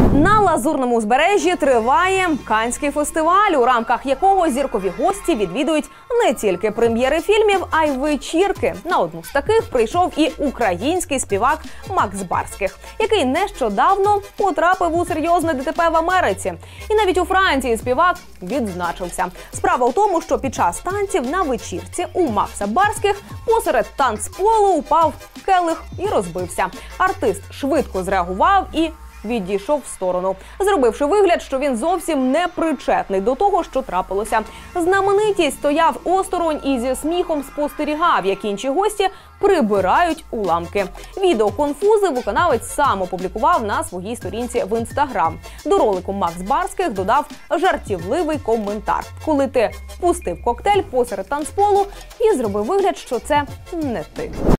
На Лазурному узбережжі триває Каннський фестиваль, у рамках якого зіркові гості відвідують не тільки прем'єри фільмів, а й вечірки. На одну з таких прийшов і український співак Макс Барських, який нещодавно потрапив у серйозне ДТП в Америці. І навіть у Франції співак відзначився. Справа в тому, що під час танців на вечірці у Макса Барських посеред танцполу упав келих і розбився. Артист швидко зреагував і відійшов в сторону, зробивши вигляд, що він зовсім не причетний до того, що трапилося. Знаменитість стояв осторонь і зі сміхом спостерігав, як інші гості прибирають уламки. Відео конфузи виконавець сам опублікував на своїй сторінці в Інстаграм. До ролику Макс Барських додав жартівливий коментар: коли ти впустив коктейль посеред танцполу і зробив вигляд, що це не ти.